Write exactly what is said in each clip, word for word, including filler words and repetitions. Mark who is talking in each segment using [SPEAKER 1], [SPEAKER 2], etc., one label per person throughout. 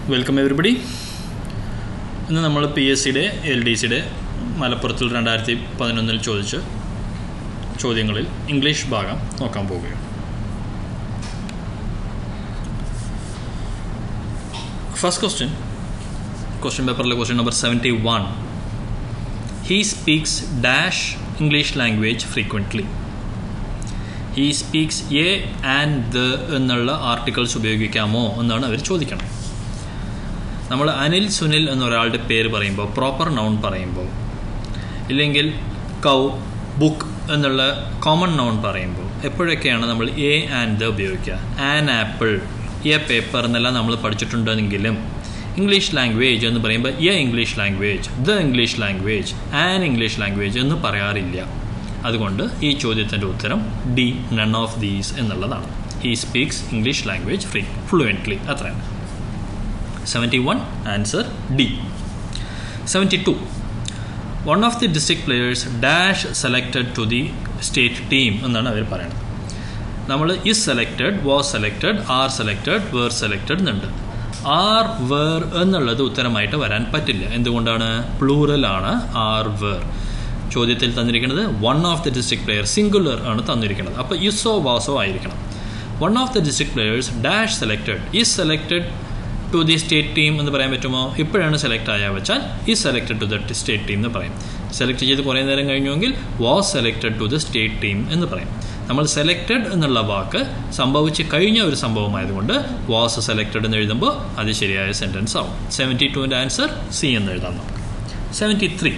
[SPEAKER 1] Welcome everybody. ഇന്ന് നമ്മൾ P S സിയുടെ എൽ ഡി സിയുടെ മലപ്പുറത്തിൽ രണ്ടായിരത്തി പതിനൊന്നിൽ ചോദിച്ച ചോദ്യങ്ങളിൽ ഇംഗ്ലീഷ് ഭാഗം നോക്കാൻ പോവുകയാണ്. ഫസ്റ്റ് ക്വസ്റ്റ്യൻ, ക്വസ്റ്റ്യൻ പേപ്പറിലെ question number seventy one. He speaks dash English language frequently. He speaks a and the എന്നുള്ള ആർട്ടിക്കിൾസ് ഉപയോഗിക്കാമോ എന്നാണ് അവർ ചോദിക്കണം. നമ്മൾ അനിൽ സുനിൽ എന്നൊരാളുടെ പേര് പറയുമ്പോൾ, പ്രോപ്പർ നൗൺ പറയുമ്പോൾ, ഇല്ലെങ്കിൽ കൗ ബുക്ക് എന്നുള്ള കോമൺ നൗൺ പറയുമ്പോൾ എപ്പോഴൊക്കെയാണ് നമ്മൾ എ ആൻഡ് ദ ഉപയോഗിക്കുക? ആൻ ആപ്പിൾ, എ പേപ്പർ എന്നെല്ലാം നമ്മൾ പഠിച്ചിട്ടുണ്ടെങ്കിലും ഇംഗ്ലീഷ് ലാംഗ്വേജ് എന്ന് പറയുമ്പോൾ a English language, the English language, an English language എന്ന് പറയാറില്ല. അതുകൊണ്ട് ഈ ചോദ്യത്തിൻ്റെ ഉത്തരം ഡി, നൺ ഓഫ് ദീസ് എന്നുള്ളതാണ്. He speaks English language free fluently. അത്രയാണ്. Seventy one answer D. Seventy two. One of the district players dash selected to the state team എന്നാണ് അവർ പറയുന്നത്. നമ്മൾ is selected, was selected, are selected, were selected എന്നുണ്ട്. Are were എന്നുള്ളത് ഉത്തരമായിട്ട് വരാൻ പറ്റില്ല. എന്തുകൊണ്ടാണ്? പ്ലൂറലാണ് ആർ വേർ. ചോദ്യത്തിൽ തന്നിരിക്കുന്നത് one of the district player, singular ആണ് തന്നിരിക്കുന്നത്. അപ്പോൾ ഇസോ വാസോ ആയിരിക്കണം. One of the district players dash selected, is selected to the state team എന്ന് പറയാൻ പറ്റുമോ? ഇപ്പോഴാണ് സെലക്ട് ആയാൽ വെച്ചാൽ is selected to the state team എന്ന് പറയും. സെലക്ട് ചെയ്ത് കുറേ നേരം കഴിഞ്ഞുവെങ്കിൽ was selected to the state team എന്ന് പറയും. നമ്മൾ സെലക്റ്റഡ് എന്നുള്ള വാക്ക് സംഭവിച്ച് കഴിഞ്ഞ ഒരു സംഭവമായതുകൊണ്ട് വാസ് സെലക്റ്റഡ് എന്ന് എഴുതുമ്പോൾ അത് ശരിയായ സെൻറ്റൻസ് ആവും. സെവൻറ്റി ടുവിൻ്റെ ആൻസർ സി എന്ന് എഴുതാം നമുക്ക്. Seventy three.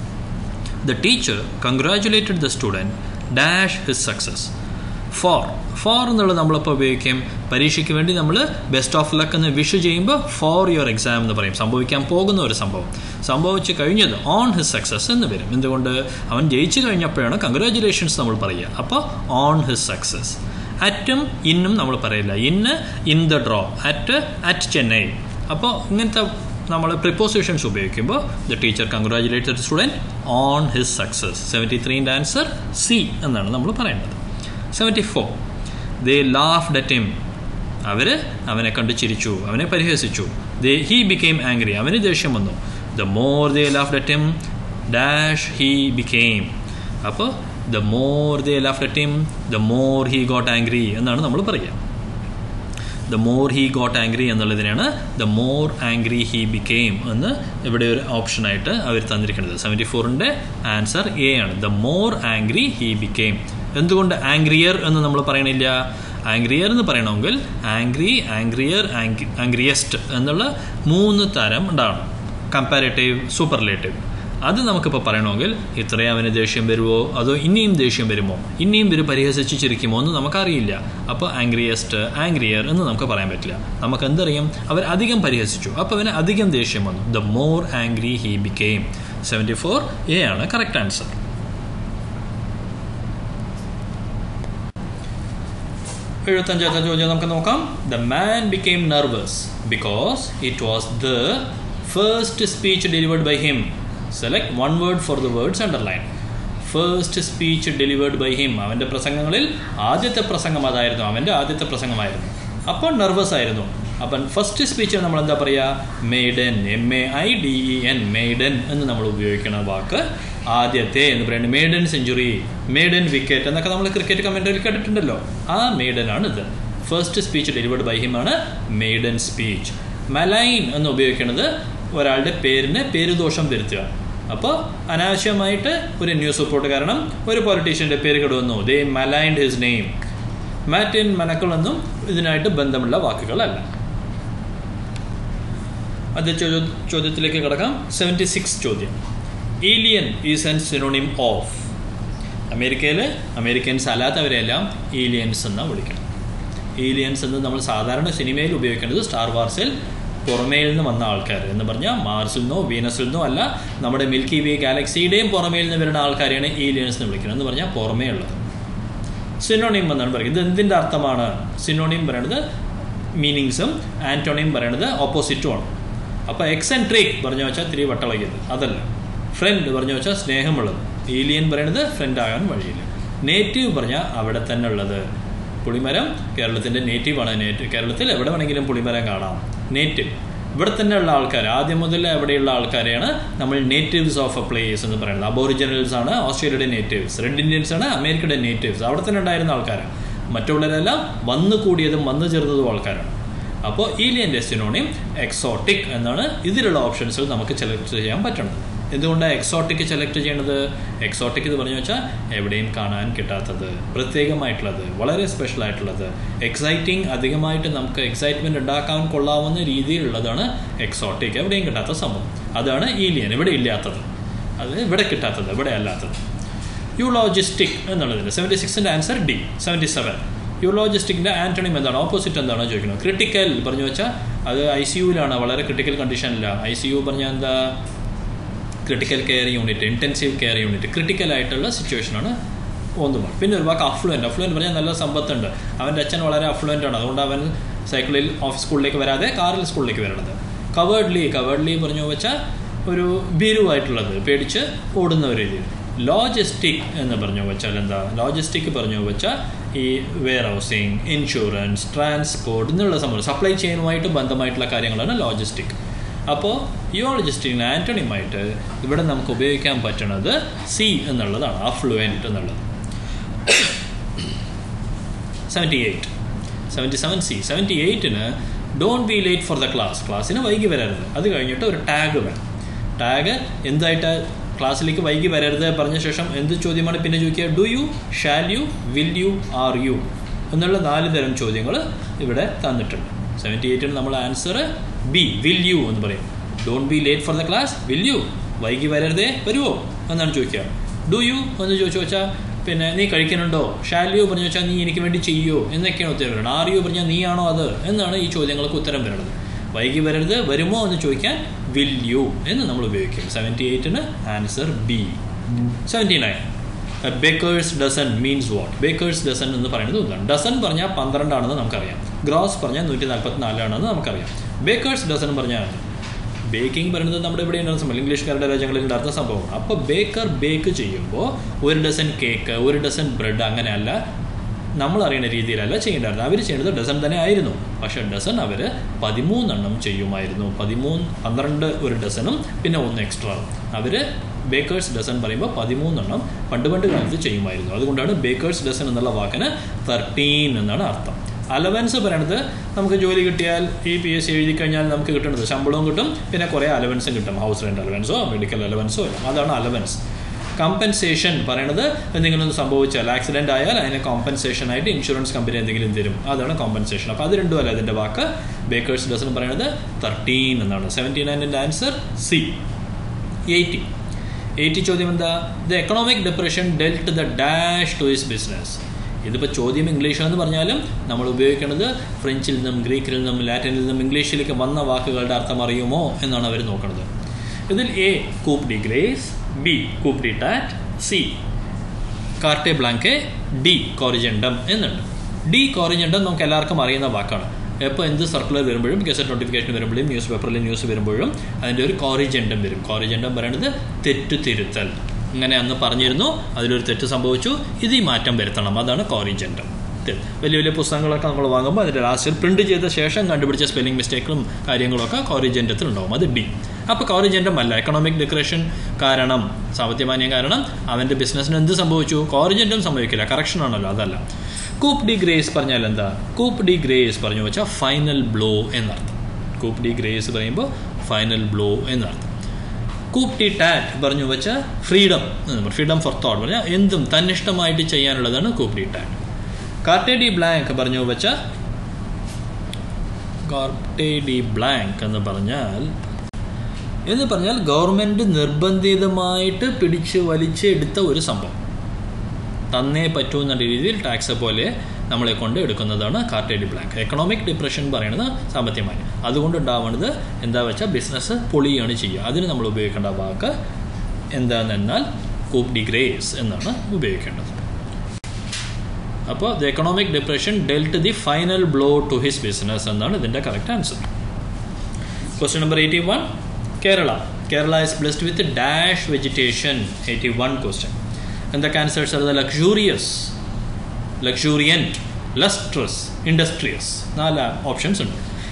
[SPEAKER 1] The teacher congratulated the student dash his success. For for എന്നുള്ളത് നമ്മളിപ്പോൾ ഉപയോഗിക്കും. പരീക്ഷയ്ക്ക് വേണ്ടി നമ്മൾ ബെസ്റ്റ് ഓഫ് ലക്ക് എന്ന് വിഷ് ചെയ്യുമ്പോൾ ഫോർ യുവർ എക്സാം എന്ന് പറയും. സംഭവിക്കാൻ പോകുന്ന ഒരു സംഭവം സംഭവിച്ച് കഴിഞ്ഞത് ഓൺ ഹിസ് സക്സസ് എന്ന് വരും. എന്തുകൊണ്ട്? അവൻ ജയിച്ചു കഴിഞ്ഞപ്പോഴാണ് കൺഗ്രാജുലേഷൻസ് നമ്മൾ പറയുക. അപ്പോൾ ഓൺ ഹിസ് സക്സസ്. അറ്റും ഇന്നും നമ്മൾ പറയില്ല. ഇന്ന് in the draw, at at Chennai. അപ്പോൾ ഇങ്ങനത്തെ നമ്മൾ പ്രിപ്പോസിഷൻസ് ഉപയോഗിക്കുമ്പോൾ the teacher congratulated the student on his success. Seventy ത്രീൻ്റെ ആൻസർ സി എന്നാണ് നമ്മൾ പറയേണ്ടത്. Seventy four. They laughed at him. അവർ അവനെ കണ്ട് ചിരിച്ചു, അവനെ പരിഹസിച്ചു. They he became angry. അവന് ദേഷ്യം വന്നു. The more they laughed at him dash he became. അപ്പോൾ the more they laughed at him the more he got angry എന്നാണ് നമ്മൾ പറയുക. The more he got angry എന്നുള്ളതിനാണ് the more angry he became എന്ന് ഇവിടെ ഒരു ഓപ്ഷനായിട്ട് അവർ തന്നിരിക്കുന്നത്. സെവൻറ്റി ഫോറിൻ്റെ ആൻസർ എ ആണ്. The more angry he became. എന്തുകൊണ്ട് ആംഗ്രിയർ എന്ന് നമ്മൾ പറയണില്ല? ആംഗ്രിയർ എന്ന് പറയണമെങ്കിൽ ആംഗ്രി, ആംഗ്രിയർ, ആംഗ്രി ആംഗ്രിയസ്റ്റ് എന്നുള്ള മൂന്ന് തരം ഉണ്ടാവണം. Comparative, superlative. അത് നമുക്കിപ്പോൾ പറയണമെങ്കിൽ ഇത്രയും അവന് ദേഷ്യം വരുമോ, അതോ ഇനിയും ദേഷ്യം വരുമോ, ഇനിയും ഇവർ പരിഹസിച്ച് ചിരിക്കുമോ എന്ന് നമുക്കറിയില്ല. അപ്പോൾ ആംഗ്രിയസ്റ്റ്, ആംഗ്രിയർ എന്ന് നമുക്ക് പറയാൻ പറ്റില്ല. നമുക്ക് എന്തറിയാം? അവർ അധികം പരിഹസിച്ചു, അപ്പോൾ അവന് അധികം ദേഷ്യം വന്നു. The more angry he became. Seventy four A ആണ് കറക്റ്റ് ആൻസർ. എഴുപത്തഞ്ചാമത്തെ ചോദ്യം നമുക്ക് നോക്കാം. The man became nervous because it was the first speech delivered by him. Select one word for the words underline. First speech delivered by him. അവൻ്റെ പ്രസംഗങ്ങളിൽ ആദ്യത്തെ പ്രസംഗം അതായിരുന്നു. അവൻ്റെ ആദ്യത്തെ പ്രസംഗമായിരുന്നു. അപ്പോൾ നെർവസ് ആയിരുന്നു. അപ്പം ഫസ്റ്റ് സ്പീച്ച് നമ്മൾ എന്താ പറയുക? Maiden, M A I D E N, maiden എന്ന് നമ്മൾ ഉപയോഗിക്കുന്ന വാക്ക് ആദ്യത്തെ എന്ന് പറയുന്നത്. മെയ്ഡൻ സെഞ്ചുറി, മെയ്ഡൻ വിക്കറ്റ് എന്നൊക്കെ നമ്മൾ ക്രിക്കറ്റ് കമൻറ്ററിയിൽ കേട്ടിട്ടുണ്ടല്ലോ. ആ മെയ്ഡൻ ആണ് ഇത്. First speech delivered by him ആണ് മെയ്ഡൻ സ്പീച്ച്. മലൈൻ എന്ന് ഉപയോഗിക്കുന്നത് ഒരാളുടെ പേരിന് പേരുദോഷം വരുത്തുക. അപ്പോൾ അനാവശ്യമായിട്ട് ഒരു ന്യൂസ് റിപ്പോർട്ട് കാരണം ഒരു പൊളിറ്റീഷ്യൻ്റെ പേര് കെടുവന്നു. ദേ മലൈൻഡ് ഹിസ് നെയിം. മാറ്റിൻ, മനക്കളൊന്നും ഇതിനായിട്ട് ബന്ധമുള്ള വാക്കുകളല്ല. ആദ്യ ചോദ്യത്തിലേക്ക് കിടക്കാം. സെവൻറ്റി സിക്സ് ചോദ്യം. Alien is an synonym of. അമേരിക്കയിൽ അമേരിക്കൻസ് അല്ലാത്തവരെല്ലാം ഏലിയൻസ് എന്ന് വിളിക്കണം. ഏലിയൻസ് എന്ന് നമ്മൾ സാധാരണ സിനിമയിൽ ഉപയോഗിക്കുന്നത് സ്റ്റാർ വാർസിൽ പുറമേയിൽ നിന്ന് വന്ന ആൾക്കാർ എന്ന് പറഞ്ഞാൽ മാർസിൽ നിന്നോ വീനസിൽ നിന്നോ അല്ല, നമ്മുടെ മിൽക്കി വേ ഗാലക്സിയുടെയും പുറമേയിൽ നിന്ന് വരുന്ന ആൾക്കാരെയാണ് ഏലിയൻസ് എന്ന് വിളിക്കുന്നത്. എന്ന് പറഞ്ഞാൽ പുറമേ ഉള്ളത്. സിനോണിം എന്നാണ് പറയുന്നത്. ഇത് എന്തിൻ്റെ അർത്ഥമാണ്? സിനോണിം പറയണത് മീനിങ്സും ആൻറ്റോണിം പറയണത് ഓപ്പോസിറ്റുമാണ്. അപ്പോൾ എക്സെൻട്രിക് പറഞ്ഞു വെച്ചാൽ തിരി വട്ടളകിയത് അതല്ല. ഫ്രണ്ട് പറഞ്ഞു വെച്ചാൽ സ്നേഹമുള്ളത്. ഏലിയൻ പറയണത് ഫ്രണ്ട് ആകാൻ വഴിയില്ല. നേറ്റീവ് പറഞ്ഞാൽ അവിടെ തന്നെ ഉള്ളത്. പുളിമരം കേരളത്തിൻ്റെ നേറ്റീവാണ്. നേറ്റീവ് കേരളത്തിൽ എവിടെ വേണമെങ്കിലും പുളിമരം കാണാം. നേറ്റീവ് ഇവിടെ തന്നെയുള്ള ആൾക്കാർ, ആദ്യം മുതൽ എവിടെയുള്ള ആൾക്കാരെയാണ് നമ്മൾ നേറ്റീവ്സ് ഓഫ് എ പ്ലേസ് എന്ന് പറയുന്നത്. അബോറിജിനൽസ് ആണ് ഓസ്ട്രേലിയയുടെ നേറ്റീവ്സ്, റെഡ് ഇന്ത്യൻസ് ആണ് അമേരിക്കയുടെ നേറ്റീവ്സ്, അവിടെ തന്നെ ഉണ്ടായിരുന്ന ആൾക്കാരാണ്. മറ്റുള്ളവരെല്ലാം വന്നു കൂടിയതും വന്നു ചേർന്നതും ആൾക്കാരാണ്. അപ്പോൾ ഈലിയൻ്റെ സിനോണിം എക്സോട്ടിക് എന്നാണ് ഇതിലുള്ള ഓപ്ഷൻസിൽ നമുക്ക് സെലക്ട് ചെയ്യാൻ പറ്റുന്നത്. എന്തുകൊണ്ടാണ് എക്സോട്ടിക് സെലക്ട് ചെയ്യണത്? എക്സോട്ടിക് എന്ന് പറഞ്ഞു വെച്ചാൽ എവിടെയും കാണാൻ കിട്ടാത്തത്, പ്രത്യേകമായിട്ടുള്ളത്, വളരെ സ്പെഷ്യൽ ആയിട്ടുള്ളത്, എക്സൈറ്റിംഗ്, അധികമായിട്ട് നമുക്ക് എക്സൈറ്റ്മെൻറ്റ് ഉണ്ടാക്കാൻ കൊള്ളാവുന്ന രീതിയിലുള്ളതാണ് എക്സോട്ടിക്, എവിടെയും കിട്ടാത്ത സംഭവം. അതാണ് ഈലിയൻ, ഇവിടെ ഇല്ലാത്തത്, അത് ഇവിടെ കിട്ടാത്തത്, ഇവിടെ അല്ലാത്തത്. യൂളോജിസ്റ്റിക് എന്നുള്ളതിന് സെവൻറ്റി സിക്സിൻ്റെ ആൻസർ ഡി. സെവൻറ്റി സെവൻ യൂളോജിസ്റ്റിക്കിൻ്റെ ആൻറ്റണിം എന്താണ്, ഓപ്പോസിറ്റ് എന്താണോ ചോദിക്കുന്നത്. ക്രിട്ടിക്കൽ പറഞ്ഞു വെച്ചാൽ അത് ഐ സി യുവിലാണ്, വളരെ ക്രിട്ടിക്കൽ കണ്ടീഷനില്ല. ഐ സി യു പറഞ്ഞാൽ എന്താ, critical care unit, intensive care unit, ക്രിട്ടിക്കലായിട്ടുള്ള സിറ്റുവേഷനാണ് ഒന്നുമാണ്. പിന്നെ ഒരു വാക്ക് അഫ്ലുവൻ്റ്. അഫ്ലുവൻ്റ് പറഞ്ഞാൽ നല്ല സമ്പത്തുണ്ട്, അവൻ്റെ അച്ഛൻ വളരെ അഫ്ലുവൻ്റ് ആണ്, അതുകൊണ്ട് അവൻ സൈക്കിളിൽ ഓഫീസ് സ്കൂളിലേക്ക് വരാതെ കാറിൽ സ്കൂളിലേക്ക് വരണത്. കവേർഡ്ലി, കവേർഡ്ലി പറഞ്ഞു വെച്ചാൽ ഒരു ഭീരുവായിട്ടുള്ളത്, പേടിച്ച് ഓടുന്ന ഒരു രീതി. ലോജിസ്റ്റിക് എന്ന് പറഞ്ഞു വെച്ചാൽ എന്താ, ലോജിസ്റ്റിക് പറഞ്ഞു വെച്ചാൽ ഈ വെയർ ഹൗസിങ്, ഇൻഷുറൻസ്, ട്രാൻസ്പോർട്ട് എന്നുള്ള സംഭവം, സപ്ലൈ ചെയിനുമായിട്ട് ബന്ധമായിട്ടുള്ള കാര്യങ്ങളാണ് ലോജിസ്റ്റിക്. അപ്പോൾ യൂളോജിസ്റ്റിക്കിന് ആൻറ്റണിമായിട്ട് ഇവിടെ നമുക്ക് ഉപയോഗിക്കാൻ പറ്റുന്നത് സി എന്നുള്ളതാണ്, അഫ്ലുവൻറ്റ് എന്നുള്ളത്. Seventy eight seventy seven C seventy എയ്റ്റിന് don't be late for the class, ക്ലാസ്സിന് വൈകി വരരുത്. അത് കഴിഞ്ഞിട്ട് ഒരു ടാഗ് വേണം. ടാഗ് എന്തായിട്ട്, ക്ലാസ്സിലേക്ക് വൈകി വരരുത് പറഞ്ഞ ശേഷം എന്ത് ചോദ്യമാണ് പിന്നെ ചോദിക്കുക, do you, shall you, will you, are you എന്നുള്ള നാല് തരം ചോദ്യങ്ങൾ ഇവിടെ തന്നിട്ടുണ്ട്. സെവൻറ്റി എയ്റ്റിന് നമ്മൾ ആൻസർ ബി, വിൽ യു എന്ന് പറയും. Don't be late for the class, will you, വൈകി വരരുതേ വരുമോ എന്നാണ് ചോദിക്കുക. ഡു യു എന്ന് ചോദിച്ചു വെച്ചാൽ പിന്നെ നീ കഴിക്കുന്നുണ്ടോ, ഷാൽ യു പറഞ്ഞു വെച്ചാൽ നീ എനിക്ക് വേണ്ടി ചെയ്യുമോ എന്നൊക്കെയാണ് ഉത്തരം വരുന്നത്. ആർ യു പറഞ്ഞാൽ നീയാണോ അത് എന്നാണ് ഈ ചോദ്യങ്ങൾക്ക് ഉത്തരം വരുന്നത്. വൈകി വരരുത്, വരുമോ എന്ന് ചോദിക്കാൻ വിൽ യു എന്ന് നമ്മൾ ഉപയോഗിക്കും. സെവൻറ്റി എയ്റ്റിന് answer B. Seventy nine baker's dozen means what. Baker's dozen എന്ന് പറയുന്നത് ഒന്നാണ്. ഡസൻ പറഞ്ഞാൽ പന്ത്രണ്ടാണെന്ന് നമുക്കറിയാം, ഗ്രോസ് പറഞ്ഞാൽ നൂറ്റി നാൽപ്പത്തി നാലാണെന്ന് നമുക്കറിയാം. ബേക്കേഴ്സ് ഡസൻ പറഞ്ഞാൽ ബേക്കിംഗ് പറയുന്നത് നമ്മുടെ ഇവിടെ ഉണ്ടാകുന്ന സംഭവം, ഇംഗ്ലീഷുകാരുടെ രാജ്യങ്ങളിൽ ഉണ്ടാകുന്ന സംഭവമാണ്. അപ്പോൾ ബേക്കർ ബേക്ക് ചെയ്യുമ്പോൾ ഒരു ഡസൻ കേക്ക്, ഒരു ഡസൻ ബ്രെഡ് അങ്ങനെയല്ല, നമ്മൾ അറിയുന്ന രീതിയിലല്ല ചെയ്യേണ്ടായിരുന്നു. അവർ ചെയ്യേണ്ടത് ഡസൻ തന്നെ ആയിരുന്നു. പക്ഷേ ഡസൻ അവർ പതിമൂന്നെണ്ണം ചെയ്യുമായിരുന്നു. പതിമൂന്ന് പന്ത്രണ്ട് ഒരു ഡസനും പിന്നെ ഒന്ന് എക്സ്ട്രാ. അവർ ബേക്കേഴ്സ് ഡസൻ പറയുമ്പോൾ പതിമൂന്നെണ്ണം പണ്ട് പണ്ട് കാലത്ത് ചെയ്യുമായിരുന്നു. അതുകൊണ്ടാണ് ബേക്കേഴ്സ് ഡസൻ എന്നുള്ള വാക്കിന് തേർട്ടീൻ എന്നാണ് അർത്ഥം. അലവൻസ് പറയണത് നമുക്ക് ജോലി കിട്ടിയാൽ ഈ പി എസ് സി എഴുതി കഴിഞ്ഞാൽ നമുക്ക് കിട്ടുന്നത് ശമ്പളവും കിട്ടും, പിന്നെ കുറേ അലവൻസും കിട്ടും, ഹൗസ് റെൻ്റ് അലവൻസോ മെഡിക്കൽ അലവൻസോ എല്ലാം, അതാണ് അലവൻസ്. കോമ്പൻസേഷൻ പറയണത് എന്തെങ്കിലും ഒന്ന് സംഭവിച്ചാൽ, ആക്സിഡൻ്റ് ആയാൽ അതിനെ കോമ്പൻസേഷനായിട്ട് ഇൻഷുറൻസ് കമ്പനി എന്തെങ്കിലും തരും, അതാണ് കോമ്പൻസേഷൻ. അപ്പോൾ അത് രണ്ടും അല്ല ഇതിൻ്റെ വാക്ക്. ബേക്കേഴ്സ് ഡസൻ പറയുന്നത് തേർട്ടീൻ എന്നാണ്. സെവൻറ്റി നയനിൻ്റെ ആൻസർ സി. എയ്റ്റി എയ്റ്റി ചോദ്യം എന്താ, the economic depression dealt the dash to his business. ഇതിപ്പോൾ ചോദ്യം ഇംഗ്ലീഷാണെന്ന് പറഞ്ഞാലും നമ്മൾ ഉപയോഗിക്കുന്നത് ഫ്രഞ്ചിൽ നിന്നും ഗ്രീക്കിൽ നിന്നും ലാറ്റിനിൽ നിന്നും ഇംഗ്ലീഷിലേക്ക് വന്ന വാക്കുകളുടെ അർത്ഥം അറിയുമോ എന്നാണ് അവർ നോക്കുന്നത്. ഇതിൽ A coup de grace, B coup d'état, C carte blanche, D corrigendum എന്നുണ്ട്. ഡി കോറിജൻഡം നമുക്ക് എല്ലാവർക്കും അറിയുന്ന വാക്കാണ്. എപ്പോൾ എന്ത് സർക്കുലർ വരുമ്പോഴും, ഗസറ്റ് നോട്ടിഫിക്കേഷൻ വരുമ്പോഴും, ന്യൂസ് പേപ്പറിൽ ന്യൂസ് വരുമ്പോഴും അതിൻ്റെ ഒരു കോറിജൻഡം വരും. കോറിജൻഡം പറയുന്നത് തെറ്റു തിരുത്തൽ. ഇങ്ങനെ അന്ന് പറഞ്ഞിരുന്നു, അതിലൊരു തെറ്റ് സംഭവിച്ചു, ഇത് ഈ മാറ്റം വരുത്തണം, അതാണ് കോറിജൻഡം. വലിയ വലിയ പുസ്തകങ്ങളൊക്കെ നമ്മൾ വാങ്ങുമ്പോൾ അതിൻ്റെ ലാസ്റ്റിൽ പ്രിൻറ്റ് ചെയ്ത ശേഷം കണ്ടുപിടിച്ച സ്പെല്ലിംഗ് മിസ്റ്റേക്കും കാര്യങ്ങളൊക്കെ കോറിജൻഡത്തിൽ ഉണ്ടാവും. അത് ഡി. അപ്പോൾ കോറിജൻഡം അല്ല. എക്കണോമിക് ഡിക്രഷൻ കാരണം, സാമ്പത്തികമാന്യം കാരണം അവൻ്റെ ബിസിനസ്സിന് എന്ത് സംഭവിച്ചു, കോറിജൻഡം സംഭവിക്കില്ല, കറക്ഷൻ ആണല്ലോ, അതല്ല. കൂപ്പ് ഡി ഗ്രേസ് പറഞ്ഞാൽ എന്താ, കൂപ്പ് ഡി ഗ്രേസ് പറഞ്ഞു വെച്ചാൽ ഫൈനൽ ബ്ലോ എന്നർത്ഥം. കൂപ്പ് ഡി ഗ്രേസ് പറയുമ്പോൾ ഫൈനൽ ബ്ലോ എന്നർത്ഥം. കൂപ്പ് ഡി ടാറ്റ് പറഞ്ഞു വെച്ചാൽ ഫ്രീഡം, ഫ്രീഡം ഫോർ തോട്ട് പറഞ്ഞാൽ എന്തും തന്നിഷ്ടമായിട്ട് ചെയ്യാനുള്ളതാണ് coup d'état. Carte de blanche പറഞ്ഞു വെച്ചാൽ, കാർട്ടെ ഡി ബ്ലാങ്ക് എന്ന് പറഞ്ഞാൽ എന്ന് പറഞ്ഞാൽ ഗവൺമെൻറ് നിർബന്ധിതമായിട്ട് പിടിച്ച് വലിച്ച് എടുത്ത ഒരു സംഭവം, തന്നേ പറ്റൂ എന്നുള്ള രീതിയിൽ ടാക്സ് പോലെ നമ്മളെ കൊണ്ട് എടുക്കുന്നതാണ് carte de blanche. Economic depression പറയുന്നത് സാമ്പത്തികമായി, അതുകൊണ്ട് ഉണ്ടാവുന്നത് എന്താ വെച്ചാൽ ബിസിനസ് പൊളിയാണ് ചെയ്യുക. അതിന് നമ്മൾ ഉപയോഗിക്കേണ്ട വാക്ക് എന്താണെന്നാൽ കൂപ്പ് ഡി ഗ്രേസ് എന്നാണ് ഉപയോഗിക്കേണ്ടത്. അപ്പോൾ the economic depression dealt the final blow to his business എന്നാണ് ഇതിൻ്റെ correct answer. Question number eighty one. Kerala. Kerala is blessed with dash vegetation. eighty-one question. And the cancers are the luxurious, luxuriant, lustrous, industrious. നാല് options ഉണ്ട്.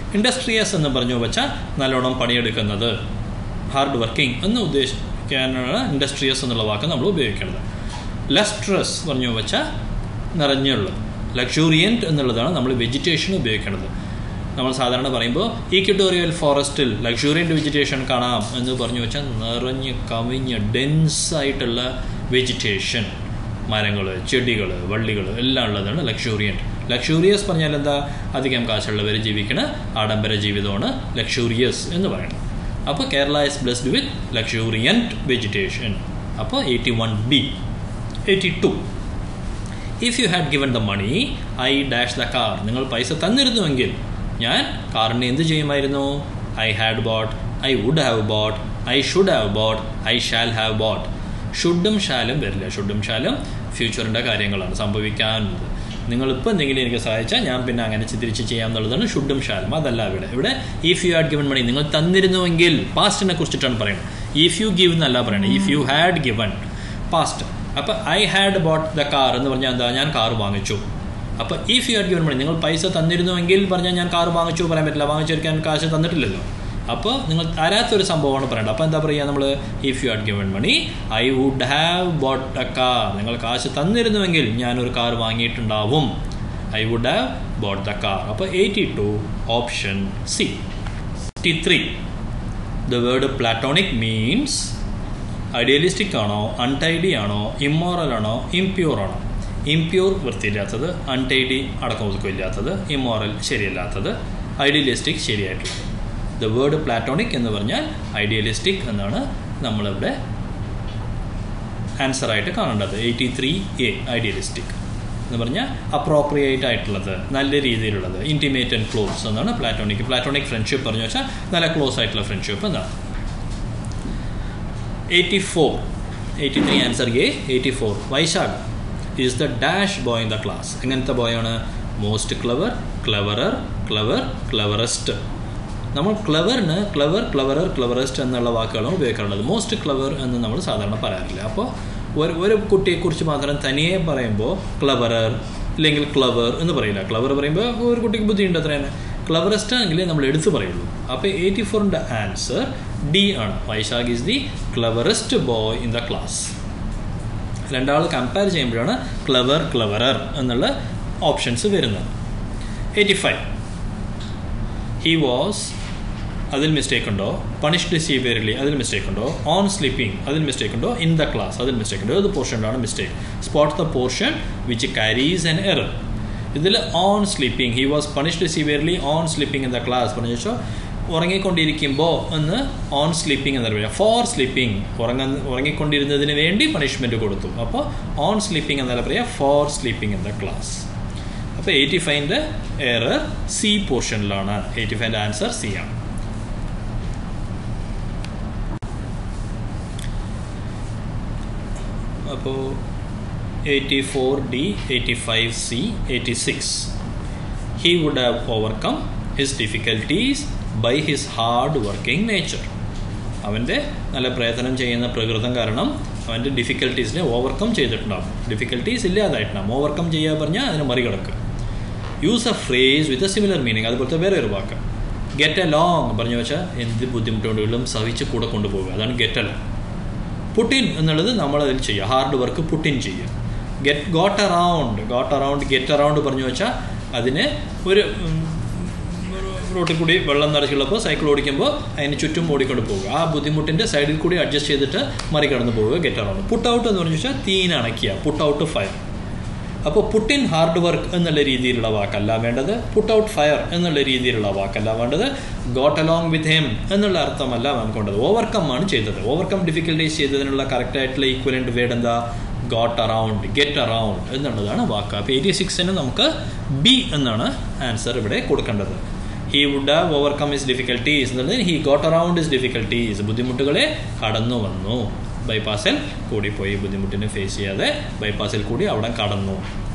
[SPEAKER 1] Industrious എന്ന് പറഞ്ഞു വെച്ചാൽ നല്ലോണം പണിയെടുക്കുന്നത്, hard working എന്ന് ഉദ്ദേശിക്കാനാണ് ഇൻഡസ്ട്രിയസ് എന്നുള്ള വാക്ക് നമ്മൾ ഉപയോഗിക്കുന്നത്. ലസ്ട്രസ് പറഞ്ഞു വെച്ചാൽ നിറഞ്ഞുള്ളത്. ലക്ഷൂറിയൻറ്റ് എന്നുള്ളതാണ് നമ്മൾ വെജിറ്റേഷൻ ഉപയോഗിക്കുന്നത്. നമ്മൾ സാധാരണ പറയുമ്പോൾ ഈക്വട്ടോറിയൽ ഫോറസ്റ്റിൽ ലക്ഷൂറിയൻ്റ് വെജിറ്റേഷൻ കാണാം എന്ന് പറഞ്ഞു വെച്ചാൽ നിറഞ്ഞ് കവിഞ്ഞ് ഡെൻസായിട്ടുള്ള വെജിറ്റേഷൻ, മരങ്ങൾ, ചെടികൾ, വള്ളികൾ എല്ലാം ഉള്ളതാണ് ലക്ഷൂറിയൻറ്റ്. ലക്ഷൂറിയസ് പറഞ്ഞാൽ എന്താ? അധികം കാശുള്ളവർ ജീവിക്കണ ആഡംബര ജീവിതമാണ് ലക്ഷൂറിയസ് എന്ന് പറയുന്നത്. അപ്പോൾ Kerala is blessed with luxuriant vegetation. അപ്പോൾ eighty one B. Eighty two, if you had given the money I dash the car. നിങ്ങൾ പൈസ തന്നിരുന്നുവെങ്കിൽ ഞാൻ കാറിനെ എന്ത് ചെയ്യുമായിരുന്നു? I had bought, I would have bought, I should have bought, I shall have bought. ഷുഡും ഷാലും വരില്ല. ഷുഡും ഷാലും ഫ്യൂച്ചറിൻ്റെ കാര്യങ്ങളാണ്, സംഭവിക്കാനുള്ളത്. നിങ്ങളിപ്പോൾ എന്തെങ്കിലും എനിക്ക് സഹായിച്ചാൽ ഞാൻ പിന്നെ അങ്ങനെ തിരിച്ച് ചെയ്യാം എന്നുള്ളതാണ് ഷുഡും ഷാലും. അതല്ല ഇവിടെ. ഇവിടെ if you had given money, നിങ്ങൾ തന്നിരുന്നുവെങ്കിൽ, പാസ്റ്റിനെ കുറിച്ചിട്ടാണ് പറയുന്നത്. ഇഫ് യു ഗിവ് എന്നല്ല പറയുന്നത്, if you had given, past. അപ്പോൾ I had bought the car എന്ന് പറഞ്ഞാൽ എന്താ? ഞാൻ കാർ വാങ്ങിച്ചു. അപ്പോൾ if you had given money, നിങ്ങൾ പൈസ തന്നിരുന്നുവെങ്കിൽ പറഞ്ഞാൽ ഞാൻ കാർ വാങ്ങിച്ചു പറയാൻ പറ്റില്ല, വാങ്ങിച്ചെടുക്കാൻ കാശ് തന്നിട്ടില്ലല്ലോ. അപ്പോൾ നിങ്ങൾ തരാത്തൊരു സംഭവമാണ് പറയേണ്ടത്. അപ്പോൾ എന്താ പറയുക നമ്മൾ? If you had given money I would have bought a car. നിങ്ങൾ കാശ് തന്നിരുന്നുവെങ്കിൽ ഞാനൊരു കാർ വാങ്ങിയിട്ടുണ്ടാവും. I would have bought the car. അപ്പോൾ eighty two option C. Eighty three, the word platonic means idealistic ആണോ, അൺടൈഡി ആണോ, ഇമ്മോറൽ ആണോ, impure ആണോ? ഇംപ്യൂർ വൃത്തിയില്ലാത്തത്, അൺടൈഡി അടക്കം ഒതുക്കമില്ലാത്തത്, ഇമ്മോറൽ ശരിയല്ലാത്തത്, ഐഡിയലിസ്റ്റിക് ശരിയായിട്ടുള്ളത്. ദ വേർഡ് പ്ലാറ്റോണിക് എന്ന് പറഞ്ഞാൽ ഐഡിയലിസ്റ്റിക് എന്നാണ് നമ്മളിവിടെ ആൻസറായിട്ട് കാണേണ്ടത്. എയ്റ്റി ത്രീ എ ഐഡിയലിസ്റ്റിക് എന്ന് പറഞ്ഞാൽ അപ്രോപ്രിയേറ്റ് ആയിട്ടുള്ളത്, നല്ല രീതിയിലുള്ളത്, ഇൻറ്റിമേറ്റ് ആൻഡ് ക്ലോസ് എന്നാണ് പ്ലാറ്റോണിക്. പ്ലാറ്റോണിക് ഫ്രണ്ട്ഷിപ്പ് പറഞ്ഞു വെച്ചാൽ നല്ല ക്ലോസ് ആയിട്ടുള്ള ഫ്രണ്ട്ഷിപ്പ് എന്നാണ്. Eighty four, eighty three answer A. Eighty four, Vaishakh is the dash boy in the class. എങ്ങനത്തെ ബോയാണ്? Most clever, cleverer, clever, cleverest. നമ്മൾ ക്ലവറിന് ക്ലവർ, ക്ലവറർ, ക്ലവറസ്റ്റ് എന്നുള്ള വാക്കുകളാണ് ഉപയോഗിക്കാറുള്ളത്. മോസ്റ്റ് ക്ലവർ എന്ന് നമ്മൾ സാധാരണ പറയാറില്ല. അപ്പോൾ ഒരു ഒരു കുട്ടിയെക്കുറിച്ച് മാത്രം തനിയെ പറയുമ്പോൾ ക്ലവറർ ഇല്ലെങ്കിൽ ക്ലവർ എന്ന് പറയില്ല. ക്ലവർ പറയുമ്പോൾ ഒരു കുട്ടിക്ക് ബുദ്ധിയുണ്ട് അത്രയാണ്. ക്ലവറസ്റ്റ് ആണെങ്കിൽ നമ്മൾ എടുത്ത് പറയുള്ളൂ. അപ്പോൾ എയ്റ്റി ഫോറിൻ്റെ ആൻസർ ഡി ആണ്. Vaishakh is the cleverest boy in the class. രണ്ടാൾ കമ്പയർ ചെയ്യുമ്പോഴാണ് ക്ലവർ, ക്ലവറർ എന്നുള്ള ഓപ്ഷൻസ് വരുന്നത്. എയ്റ്റി ഫൈവ്, ഹി വാസ്, അതിൽ മിസ്റ്റേക്ക് ഉണ്ടോ? പണിഷ്ഡ് സിവിയർലി, അതിൽ മിസ്റ്റേക്ക് ഉണ്ടോ? ഓൺ സ്ലീപ്പിംഗ്, അതിൽ മിസ്റ്റേക്ക് ഉണ്ടോ? ഇൻ ദ ക്ലാസ്, അതിൽ മിസ്റ്റേക്ക് ഉണ്ടോ? ഏത് പോർഷനിലാണ് mistake? Spot the portion which carries an error. ഇതിൽ on sleeping, he was punished severely on sleeping in the class പറഞ്ഞു വെച്ചാൽ ഉറങ്ങിക്കൊണ്ടിരിക്കുമ്പോൾ എന്ന് ഓൺ സ്ലീപ്പിംഗ് എന്ന് പറയുക. ഫോർ സ്ലീപ്പിംഗ്, ഉറങ്ങ ഉറങ്ങിക്കൊണ്ടിരുന്നതിന് വേണ്ടി പണിഷ്മെൻറ്റ് കൊടുത്തു. അപ്പോൾ ഓൺ സ്ലീപ്പിംഗ് എന്നല്ല പറയുക, for sleeping in the class. അപ്പോൾ എയ്റ്റി ഫൈവിൻ്റെ എറർ സി പോർഷനിലാണ്. എയ്റ്റി ഫൈവിൻ്റെ ആൻസർ സി ആണ്. അപ്പോൾ eighty four D, eighty five C, eighty six, he would have overcome his difficulties by his hard working nature. അവൻ്റെ നല്ല പ്രയത്നം ചെയ്യുന്ന പ്രകൃതം കാരണം അവൻ്റെ ഡിഫിക്കൽട്ടീസിനെ ഓവർകം ചെയ്തിട്ടുണ്ടാകും. ഡിഫിക്കൽട്ടീസ് ഇല്ലാതായിട്ടുണ്ടാകും. ഓവർകം ചെയ്യുക പറഞ്ഞാൽ അതിനെ മറികടക്കുക. Use a phrase with a similar meaning. അതുപോലത്തെ വേറെ ഒരു വാക്ക് ഗെറ്റ് എ ലോങ് പറഞ്ഞു വെച്ചാൽ എന്ത് ബുദ്ധിമുട്ടുകൊണ്ടും സഹിച്ച് കൂടെ കൊണ്ടുപോകുക, അതാണ് ഗെറ്റ് എ ലോങ്. പുട്ടിൻ എന്നുള്ളത് നമ്മളതിൽ ചെയ്യുക, ഹാർഡ് വർക്ക് പുട്ടിൻ ചെയ്യുക. Get got around, got around, get around പറഞ്ഞു വെച്ചാൽ അതിന് ഒരു റോട്ടിൽ കൂടി വെള്ളം നിറച്ചുള്ളപ്പോൾ സൈക്കിൾ ഓടിക്കുമ്പോൾ അതിന് ചുറ്റും ഓടിക്കൊണ്ട് പോകുക. ആ ബുദ്ധിമുട്ടിൻ്റെ സൈഡിൽ കൂടി അഡ്ജസ്റ്റ് ചെയ്തിട്ട് മറികടന്ന് പോവുക, ഗെറ്റ് അറൗണ്ട്. പുട്ട് ഔട്ട് എന്ന് പറഞ്ഞു വെച്ചാൽ തീൻ അണയ്ക്കുക, പുട്ട് ഔട്ട് ഫയർ. അപ്പോൾ പുട്ട് ഇൻ ഹാർഡ് വർക്ക് എന്നുള്ള രീതിയിലുള്ള വാക്കല്ല വേണ്ടത്, പുട്ട് ഔട്ട് ഫയർ എന്നുള്ള രീതിയിലുള്ള വാക്കല്ല വേണ്ടത്, ഗോട്ട് അലോങ് വിത്ത് ഹിം എന്നുള്ള അർത്ഥമല്ല നമുക്കുണ്ടത്. ഓവർകം ആണ് ചെയ്തത്. ഓവർകം ഡിഫിക്കൽട്ടീസ് ചെയ്തതിനുള്ള കറക്റ്റായിട്ടുള്ള ഈക്വലൻ്റ് വേർഡ് എന്താ? ഗോട്ട് അറൗണ്ട്, ഗെറ്റ് അറൗണ്ട് എന്നുള്ളതാണ് വാക്ക്. അപ്പോൾ എയ്റ്റി സിക്സിന് നമുക്ക് ബി എന്നാണ് ആൻസർ ഇവിടെ കൊടുക്കേണ്ടത്. He would have overcome his difficulties എന്നുള്ളത് he got around his difficulties, ബുദ്ധിമുട്ടുകളെ കടന്നു വന്നു. ബൈപ്പാസിൽ കൂടി പോയി, ബുദ്ധിമുട്ടിനെ ഫേസ് ചെയ്യാതെ ബൈപ്പാസിൽ കൂടി അവിടെ കടന്നു.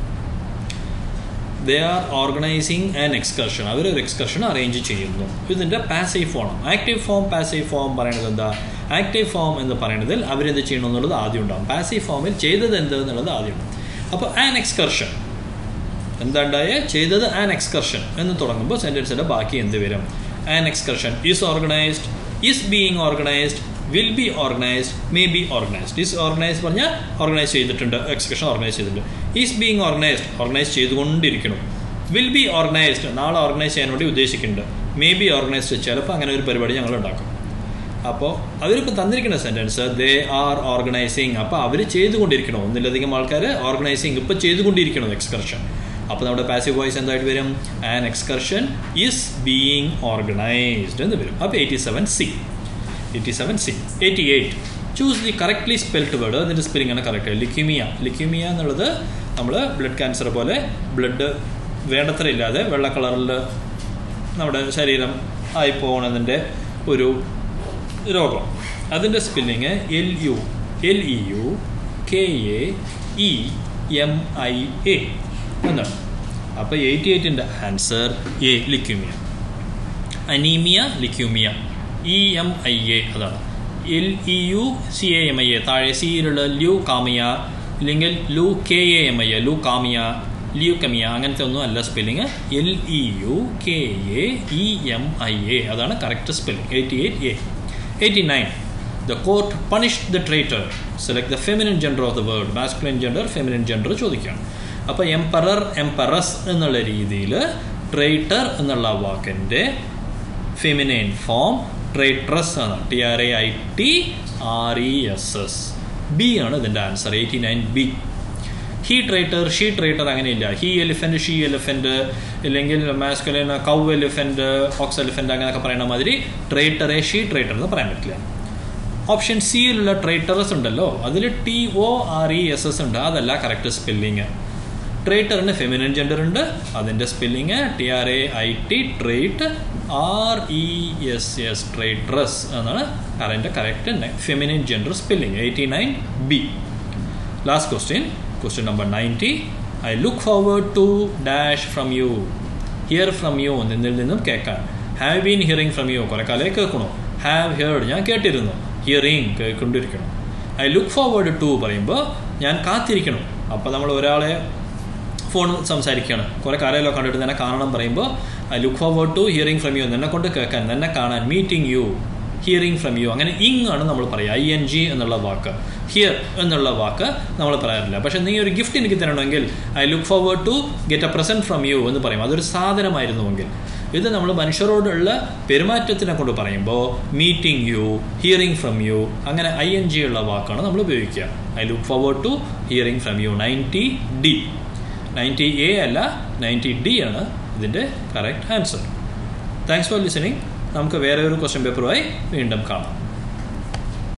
[SPEAKER 1] They are organising an excursion, അവരൊരു എക്സ്കർഷൻ അറേഞ്ച് ചെയ്യുന്നു. ഇതിൻ്റെ passive form. Active form, passive form പറയുന്നത് എന്താ? ആക്റ്റീവ് ഫോം എന്ന് പറയുന്നതിൽ അവരെന്ത് ചെയ്യണം എന്നുള്ളത് ആദ്യം ഉണ്ടാകും. പാസീവ് ഫോമിൽ ചെയ്തത് എന്ത് എന്നുള്ളത് ആദ്യം ഉണ്ടാകും. അപ്പോൾ ആൻ എക്സ്കർഷൻ എന്താണ്ടായേ ചെയ്തത് ആൻ എക്സ്കർഷൻ എന്ന് തുടങ്ങുമ്പോൾ സെൻറ്റൻസിൻ്റെ ബാക്കി എന്ത് വരും? An excursion is organised, is being organised, will be organised, may be organised. Is organise പറഞ്ഞാൽ ഓർഗനൈസ് ചെയ്തിട്ടുണ്ട്, എക്സ്കർഷൻ ഓർഗനൈസ് ചെയ്തിട്ടുണ്ട്. ഈസ് ബീയിങ് ഓർഗനൈസ്ഡ് ഓർഗനൈസ് ചെയ്തുകൊണ്ടിരിക്കണം. വിൽ ബി ഓർഗനൈസ്ഡ് നാളെ ഓർഗനൈസ് ചെയ്യാൻ വേണ്ടി ഉദ്ദേശിക്കുന്നുണ്ട്. മേ ബി ഓർഗനൈസ്ഡ് ചിലപ്പോൾ അങ്ങനെ ഒരു പരിപാടി ഞങ്ങൾ ഉണ്ടാക്കും. അപ്പോൾ അവരിപ്പോൾ തന്നിരിക്കുന്ന സെൻറ്റൻസ് ദേ ആർ ഓർഗനൈസിങ്, അപ്പോൾ അവർ ചെയ്തുകൊണ്ടിരിക്കണം. ഒന്നിലധികം ആൾക്കാർ ഓർഗനൈസിങ് ഇപ്പോൾ ചെയ്തുകൊണ്ടിരിക്കണം എക്സ്കർഷൻ. അപ്പോൾ നമ്മുടെ പാസീവ് വോയിസ് എന്തായിട്ട് വരും? An excursion is being organised എന്ന് വരും. അപ്പോൾ eighty seven C eighty seven C eighty eight choose the correctly spelled word. അതിൻ്റെ സ്പെല്ലിംഗ് ആണ് കറക്റ്റ്. ലിക്യൂമിയ ലിക്യൂമിയ എന്നുള്ളത് നമ്മൾ ബ്ലഡ് ക്യാൻസർ പോലെ ബ്ലഡ് വേണ്ടത്ര ഇല്ലാതെ വെള്ള കളറിൽ നമ്മുടെ ശരീരം ആയി പോകുന്നതിൻ്റെ ഒരു രോഗം. അതിൻ്റെ spelling L U L E U K A E M I A എന്നാണ്. അപ്പോൾ എയ്റ്റി എയ്റ്റിൻ്റെ answer A leukaemia. Anaemia leukaemia, E M I A അതാണ്. L E U C A M I I താഴെ സിയിലുള്ള ല്യൂ കാമിയ, ഇല്ലെങ്കിൽ lu K A M I A leukaemia, leukaemia അങ്ങനത്തെ ഒന്നും അല്ല spelling. L E U K A E M I A അതാണ് correct spelling. Eighty eight A. Eighty nine The court punished the traitor. Select the feminine gender of the word. Masculine gender, feminine gender ചോദിക്കുകയാണ്. അപ്പോൾ emperor എംപറസ് എന്നുള്ള രീതിയിൽ ട്രൈറ്റർ എന്നുള്ള വാക്കിൻ്റെ feminine form traitress ആണ്. T R A I T R E S S. B ആണ് ഇതിൻ്റെ answer. Eighty nine B. He traitor she traitor അങ്ങനെയില്ല. ഹീ എലിഫൻറ്റ് ഷീ എലിഫൻറ്റ്, ഇല്ലെങ്കിൽ masculine cow elephant ox elephant അങ്ങനെയൊക്കെ പറയുന്ന മാതിരി ട്രൈറ്ററെ ഷീ ട്രൈറ്റർ എന്ന് പറയാൻ പറ്റില്ല. ഓപ്ഷൻ സിയിലുള്ള ട്രൈറ്ററസ് ഉണ്ടല്ലോ, അതിൽ T O R E S S ഉണ്ട്, അതല്ല കറക്റ്റ് സ്പെല്ലിങ്. ട്രൈറ്ററിന് ഫെമിനിൻ ജെൻഡർ ഉണ്ട്, അതിൻ്റെ spelling T R A I T trait R E S S traitress എന്നാണ് അതിൻ്റെ correct feminine gender spelling. Eighty nine B. Last question, question number ninety. I look forward to dash from you. Hear from you നിന്നിൽ നിന്നും കേൾക്കാൻ. Have been hearing from you കുറേ കാലേ കേൾക്കണോ. Have heard ഞാൻ കേട്ടിരുന്നു. ഹിയറിങ് കേൾക്കൊണ്ടിരിക്കണം. ഐ ലുക്ക് ഫോർവേഡ് ടു പറയുമ്പോൾ ഞാൻ കാത്തിരിക്കണം. അപ്പോൾ നമ്മൾ ഒരാളെ ഫോൺ സംസാരിക്കുകയാണ്, കുറേ കാലമല്ലോ കണ്ടിട്ട് തന്നെ കാണണം പറയുമ്പോൾ I look forward to hearing from you, നിന്നെ കൊണ്ട് കേൾക്കാൻ, നിന്നെ കാണാൻ. Meeting you, hearing from you, അങ്ങനെ ഇങ് ആണ് നമ്മൾ പറയുക. ഐ എൻ ജി എന്നുള്ള വാക്ക്, ഹിയർ എന്നുള്ള വാക്ക് നമ്മൾ പറയാറില്ല. പക്ഷേ നീ ഒരു ഗിഫ്റ്റ് എനിക്ക് തരണമെങ്കിൽ I look forward to get a present from you എന്ന് പറയും. അതൊരു സാധനമായിരുന്നുവെങ്കിൽ. ഇത് നമ്മൾ മനുഷ്യരോടുള്ള പെരുമാറ്റത്തിനെ കൊണ്ട് പറയുമ്പോൾ meeting you, hearing from you, അങ്ങനെ ഐ എൻ ജി ഉള്ള വാക്കാണ് നമ്മൾ ഉപയോഗിക്കുക. I look forward to hearing from you. Ninety D. Ninety A അല്ല, നയൻറ്റി ഡി ആണ് ഇതിൻ്റെ correct answer. Thanks for listening. നമുക്ക് വേറെ ഒരു ക്വസ്റ്റ്യൻ പേപ്പറുമായി വീണ്ടും കാണാം.